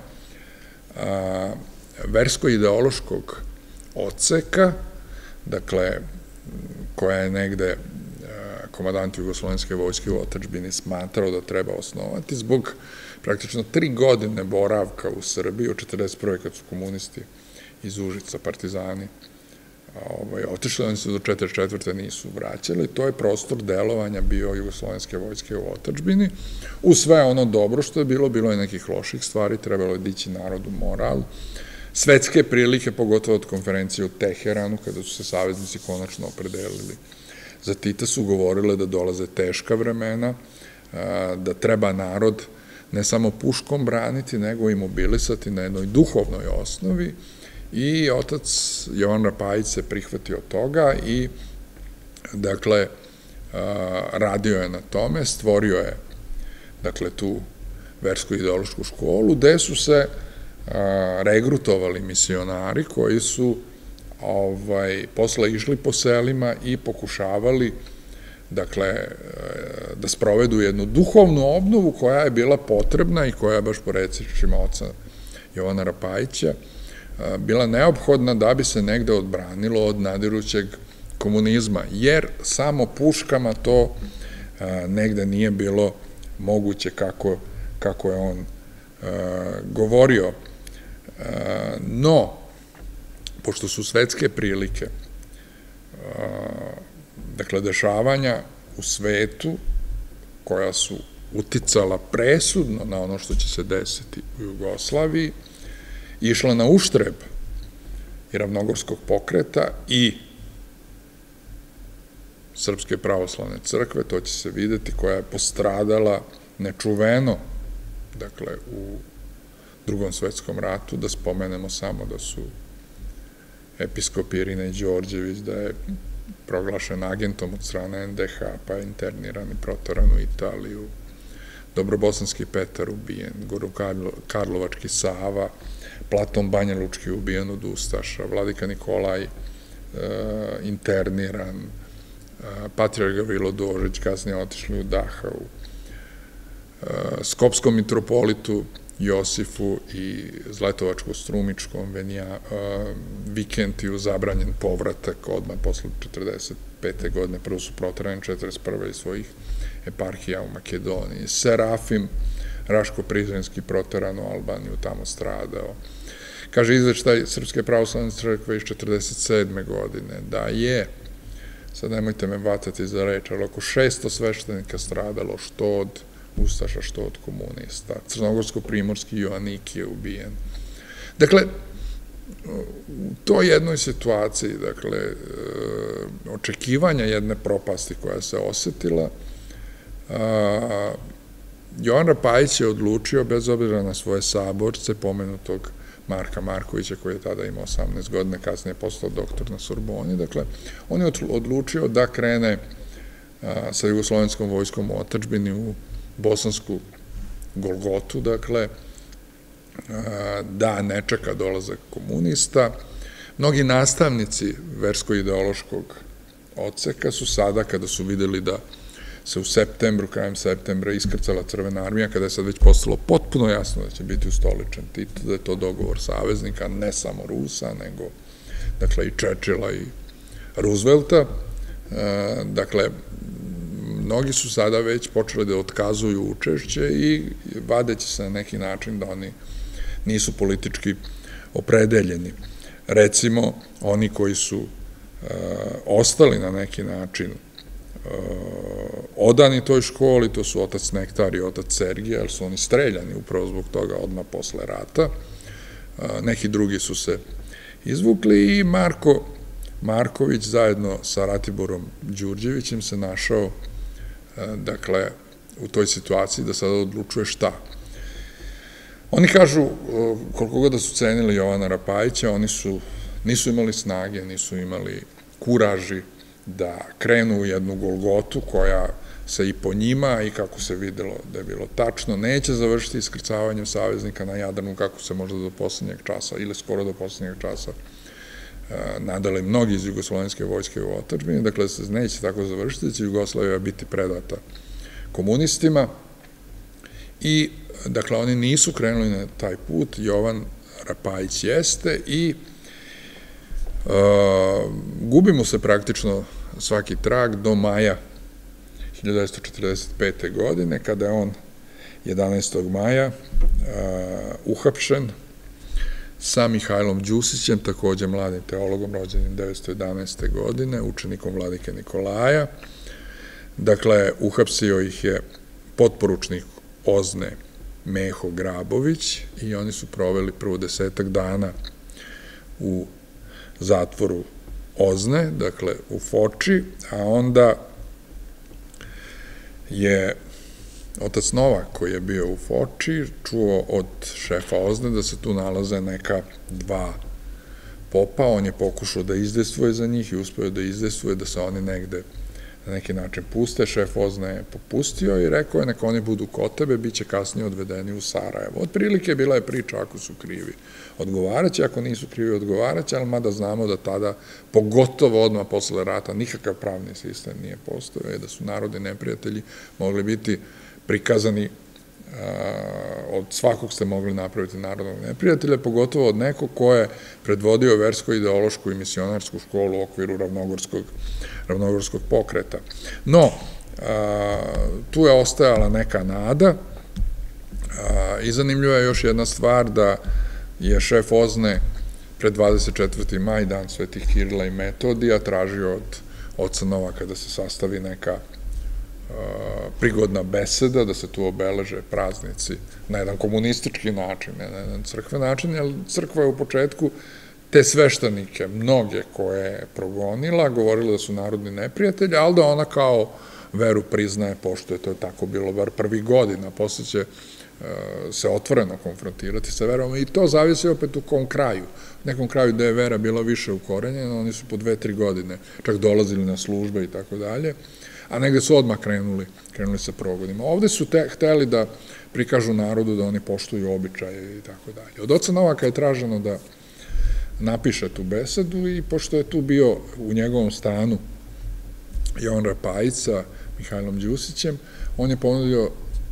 versko-ideološkog odseka, dakle, koja je negde komandant Jugoslovenske vojske u otadžbini smatrao da treba osnovati, zbog praktično tri godine boravka u Srbiji, od četrdeset prve. kad su komunisti iz Užica, partizani, otišli, oni se do četrdeset četvrte. nisu vraćali. To je prostor delovanja bio Jugoslovenske vojske u otadžbini. U sve ono dobro što je bilo, bilo je nekih loših stvari, trebalo je dići narodu moral. Svetske prilike, pogotovo od konferencije u Teheranu, kada su se saveznici konačno opredelili za Tita, su govorile da dolaze teška vremena, da treba narod ne samo puškom braniti, nego i mobilisati na jednoj duhovnoj osnovi. I otac Jovan Rapajić se prihvatio toga i, dakle, radio je na tome, stvorio je, dakle, tu versko-ideološku školu, gde su se regrutovali misionari koji su posle išli po selima i pokušavali, dakle, da sprovedu jednu duhovnu obnovu koja je bila potrebna i koja je, baš po rečima oca Jovana Rapajića, bila neophodna da bi se negde odbranilo od nadirućeg komunizma, jer samo puškama to negde nije bilo moguće kako je on govorio. No, pošto su svetske prilike, dakle, dešavanja u svetu koja su uticala presudno na ono što će se desiti u Jugoslaviji, išla na uštreb i Ravnogorskog pokreta i Srpske pravoslavne crkve, to će se videti, koja je postradala nečuveno, dakle, u Drugom svetskom ratu. Da spomenemo samo da su episkop Irine Đorđević, da je proglašen agentom od strane en de ha, pa je interniran i protoran u Italiju, Dobrobosanski Petar ubijen, Karlovački Sava, Platon Banjalučki ubijen od ustaša, Vladika Nikolaj interniran, Patrijarh Gavrilo Dožić kasnije otišli u Dahau, Skopskom mitropolitu Josifu i Zletovačko-Strumičkom Vikentiju zabranjen povratak odmah posle četrdeset pete. godine, prvo su proterani četrdeset prve iz svojih eparhija u Makedoniji, Serafim Raško-Prizrenski proteran u Albaniju, tamo stradao. Kaže izveštaj Srpske pravoslavne crkve iz četrdeset sedme. godine da je, sad nemojte me vatati za reč, ali oko šesto sveštenika stradalo, što od ustaša, što od komunista. Crnogorsko-primorski Joannik je ubijen. Dakle, u toj jednoj situaciji, dakle, očekivanja jedne propasti koja se osetila, Jovan Rapajić je odlučio, bez obzira na svoje saborce, pomenutog Marka Markovića, koji je tada imao osamnaest godina, kasnije je postao doktor na Sorboni, dakle, on je odlučio da krene sa Jugoslovenskom vojskom u otadžbini u Bosansku Golgotu, dakle, da ne čeka dolazak komunista. Mnogi nastavnici versko-ideološkog odseka su sada, kada su videli da se u septembru, krajem septembra iskrcala Crvena armija, kada je sad već postalo potpuno jasno da će biti ustoličen Tito, da je to dogovor saveznika, ne samo Rusa, nego, dakle, i Čečila i Roosevelta. Dakle, mnogi su sada već počeli da otkazuju učešće i vadeći se na neki način da oni nisu politički opredeljeni. Recimo, oni koji su ostali na neki način odani toj školi, to su otac Nektar i otac Sergije, jer su oni streljani upravo zbog toga odmah posle rata. Neki drugi su se izvukli i Marko Marković zajedno sa Ratiborom Đurđevićem se našao, dakle, u toj situaciji da sada odlučuje šta. Oni kažu, koliko god da su cenili Jovana Rapajića, oni su, nisu imali snage, nisu imali kuraži da krenu u jednu golgotu koja se i po njima i kako se videlo da je bilo tačno, neće završiti iskrcavanjem saveznika na Jadranu kako se možda do poslednjeg časa ili skoro do poslednjeg časa nadali mnogi iz jugoslovenske vojske u otadžbini, dakle se neće tako završiti, da će Jugoslavija biti predata komunistima i dakle oni nisu krenuli na taj put, Jovan Rapajić jeste i gubimo se praktično svaki trag do maja hiljadu devetsto četrdeset pete. godine, kada je on jedanaestog maja uhapšen sa Mihajlom Đusićem, takođe mladim teologom, rođenim devetsto jedanaeste. godine, učenikom vladike Nikolaja. Dakle, uhapsio ih je potporučnik Ozne Meho Grabović i oni su proveli prvo desetak dana u zatvoru Ozne, dakle u Foči, a onda je otac Novak, koji je bio u Foči, čuo od šefa Ozne da se tu nalaze neka dva popa, on je pokušao da izdejstvuje za njih i uspeo da izdejstvuje, da se oni negde na neki način puste, šef Ozne je popustio i rekao je neka oni budu kod tebe, bit će kasnije odvedeni u Sarajevo. Otprilike bila je priča ako su krivi odgovaraće, ako nisu krivi odgovaraće, ali mada znamo da tada, pogotovo odmah posle rata, nikakav pravni sistem nije postojao i da su narodi neprijatelji mogli biti prikazani, od svakog ste mogli napraviti narodnog neprijatelja, pogotovo od nekog ko je predvodio versko-ideološku i misionarsku školu u okviru ravnogorskog pokreta. No, tu je ostajala neka nada i zanimljiva je još jedna stvar da je šef Ozne pred dvadeset četvrti maj, dan Svetih Kirila i Metodija, tražio od oca Novaka da se sastavi neka prigodna beseda, da se tu obeleže praznici na jedan komunistički način, ne na jedan crkven način, jer crkva je u početku te sveštenike, mnoge koje je progonila, govorila da su narodni neprijatelji, ali da ona kao veru priznaje, pošto je to tako bilo bar prvih godina, posle će se otvoreno konfrontirati sa verom i to zavisi opet u kom kraju. U nekom kraju gde je vera bila više ukorenjena, oni su po dve, tri godine čak dolazili na službe i tako dalje, a negde su odmah krenuli, krenuli sa progonima. Ovde su hteli da prikažu narodu da oni poštuju običaje i tako dalje. Od oca Novaka je traženo da napiše tu besedu i pošto je tu bio u njegovom stanu Jovan Rapajić sa Mihajlom Đusićem, on je ponudio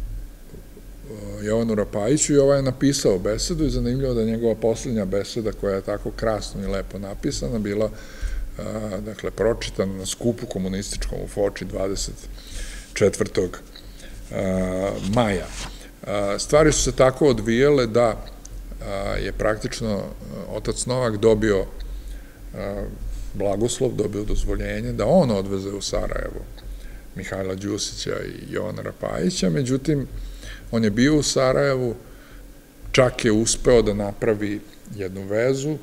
Jovanu Rapajiću i ovaj je napisao besedu i zanimljivo da je njegova poslednja beseda koja je tako krasno i lepo napisana bila dakle, pročitan na skupu komunističkom u Foči dvadeset četvrtog maja. Stvari su se tako odvijele da je praktično otac Novak dobio blagoslov, dobio dozvoljenje da on odveze u Sarajevo Mihajla Đusića i Jovana Rapajića, međutim, on je bio u Sarajevu, čak je uspeo da napravi jednu vezu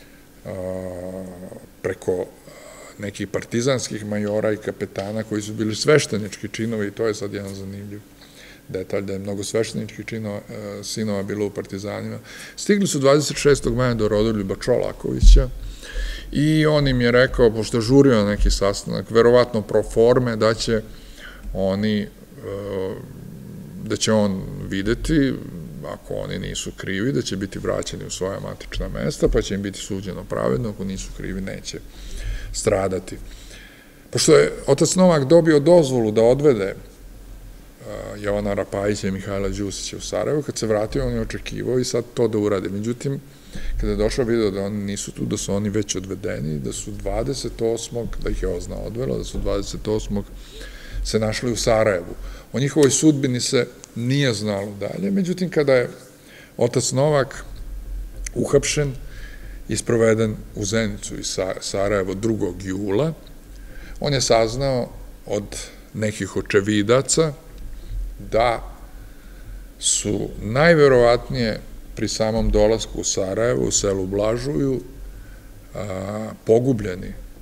preko nekih partizanskih majora i kapetana koji su bili sveštenički činovi i to je sad jedan zanimljiv detalj, da je mnogo svešteničkih sinova bilo u partizanima. Stigli su dvadeset šestog maja do Rodoljuba Čolakovića i on im je rekao, pošto je žurio na neki sastanak, verovatno pro forme, da će oni, da će on videti, ako oni nisu krivi, da će biti vraćeni u svoja matična mesta, pa će im biti suđeno pravedno, ako nisu krivi, neće stradati. Pošto je otac Novak dobio dozvolu da odvede Jovana Rapajića i Mihajla Đusića u Sarajevo, kad se vratio, on je očekivao i sad to da urade. Međutim, kada je došao video da oni nisu tu, da su oni već odvedeni, da su dvadeset osmog da ih je Ozna odvela, da su dvadeset osmog se našli u Sarajevu. O njihovoj sudbini se nije znalo dalje, međutim, kada je otac Novak uhapšen i sproveden u Zenicu iz Sarajevo drugog jula, on je saznao od nekih očevidaca da su najverovatnije pri samom dolasku u Sarajevo, u selu Blažuju, pogubljeni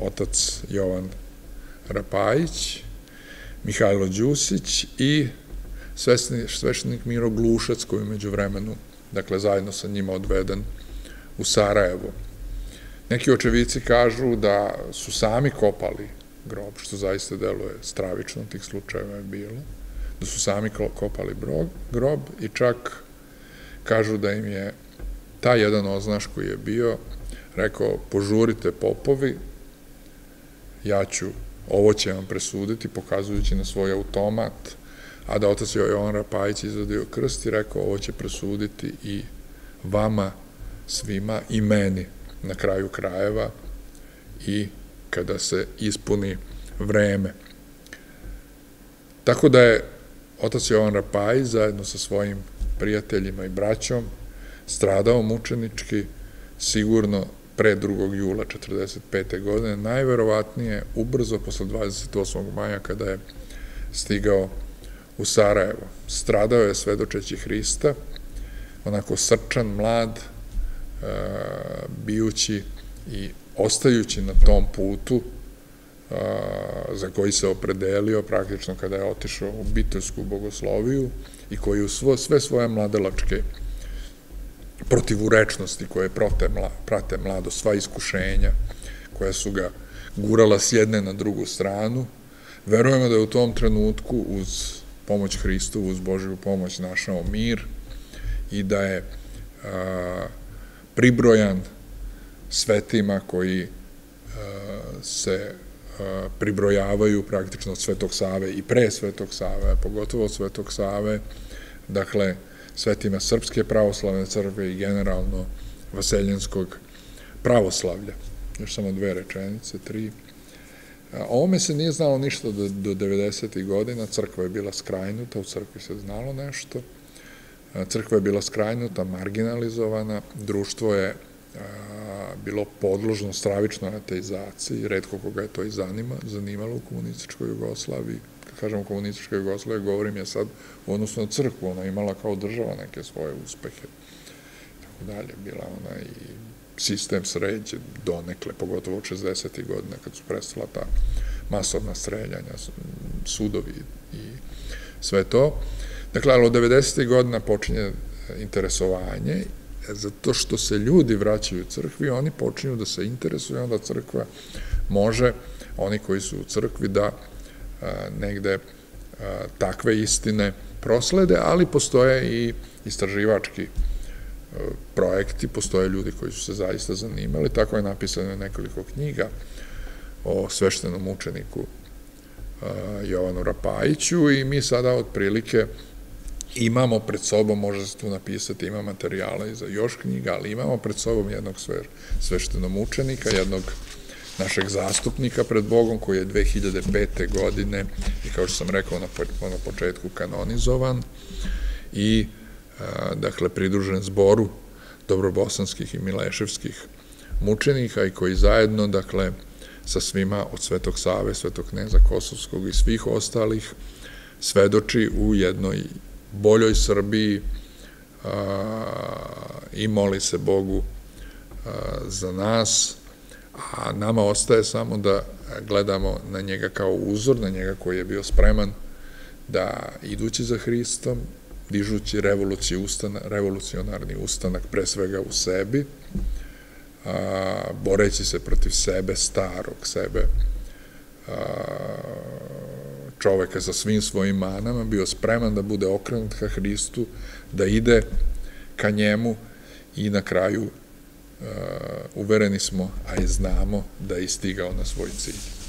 otac Jovan Rapajić, Mihajlo Đusić i sveštenik Miro Glušac, koji je među vremenu, dakle, zajedno sa njima odveden u Sarajevo. Neki očevici kažu da su sami kopali grob, što zaista deluje stravično, tih slučajeva je bilo, da su sami kopali grob i čak kažu da im je taj jedan oznaš koji je bio rekao: požurite popovi, ja ću, ovo će vam presuditi, pokazujući na svoj automat, a da otac Jovan Rapajić izvadio krst i rekao: ovo će presuditi i vama svima i meni na kraju krajeva i kada se ispuni vreme. Tako da je otac Jovan Rapajić zajedno sa svojim prijateljima i braćom stradao mučenički, sigurno pre drugog jula četrdeset pete godine, najverovatnije ubrzo posle dvadeset osmog maja kada je stigao u Sarajevo. Stradao je svedočeći Hrista, onako srčan, mlad, bijući i ostajući na tom putu za koji se opredelio praktično kada je otišao u Biteljsku bogosloviju i koji u sve svoje mladalačke protivurečnosti koje prate mladost, sva iskušenja koja su ga gurala s jedne na drugu stranu, verujemo da je u tom trenutku uz pomoć Hristovu, uz Božju pomoć našao mir i da je pribrojan svetima koji se pribrojavaju praktično od Svetog Save i pre Svetog Save, a pogotovo od Svetog Save, dakle, svetima Srpske pravoslavne crkve i generalno vaseljenskog pravoslavlja. Još samo dve rečenice, tri. O ovome se nije znalo ništa do devedesetih godina, crkva je bila skrajnuta, u crkvi se znalo nešto, crkva je bila skrajnuta, marginalizovana, društvo je bilo podložno stravičnoj ateizaciji, retko koga je to i zanimalo u komunističkoj Jugoslaviji. Kad kažemo komunističkoj Jugoslaviji, govorim je sad u odnosu na crkvu, ona imala kao država neke svoje uspehe. Tako dalje, bila ona i sistem sređe donekle, pogotovo od šezdesetih godina, kad su prestala ta masovna streljanja, sudovi i sve to. Dakle, ali od devedesetih godina počinje interesovanje, zato što se ljudi vraćaju u crkvi, oni počinju da se interesuju, onda crkva može, oni koji su u crkvi, da negde takve istine proslede, ali postoje i istraživački projekti, postoje ljudi koji su se zaista zanimali, tako je napisano nekoliko knjiga o sveštenom učeniku Jovanu Rapajiću i mi sada otprilike imamo pred sobom, može se tu napisati, ima materijala i za još knjiga, ali imamo pred sobom jednog sveštenog učenika, jednog našeg zastupnika pred Bogom, koji je dve hiljade pete godine, i kao što sam rekao na početku, kanonizovan i, dakle, pridružen zboru dobrobosanskih i mileševskih mučenika i koji zajedno, dakle, sa svima od Svetog Save, Svetog kneza Kosovskog i svih ostalih svedoči u jednoj boljoj Srbiji i moli se Bogu za nas, a nama ostaje samo da gledamo na njega kao uzor, na njega koji je bio spreman da, idući za Hristom, dižući revolucionarni ustanak pre svega u sebi, boreći se protiv sebe, starog sebe, čoveka sa svim svojim manama, bio spreman da bude okrenut ka Hristu, da ide ka njemu i na kraju uvereni smo, a i znamo da je stigao na svoj cilj.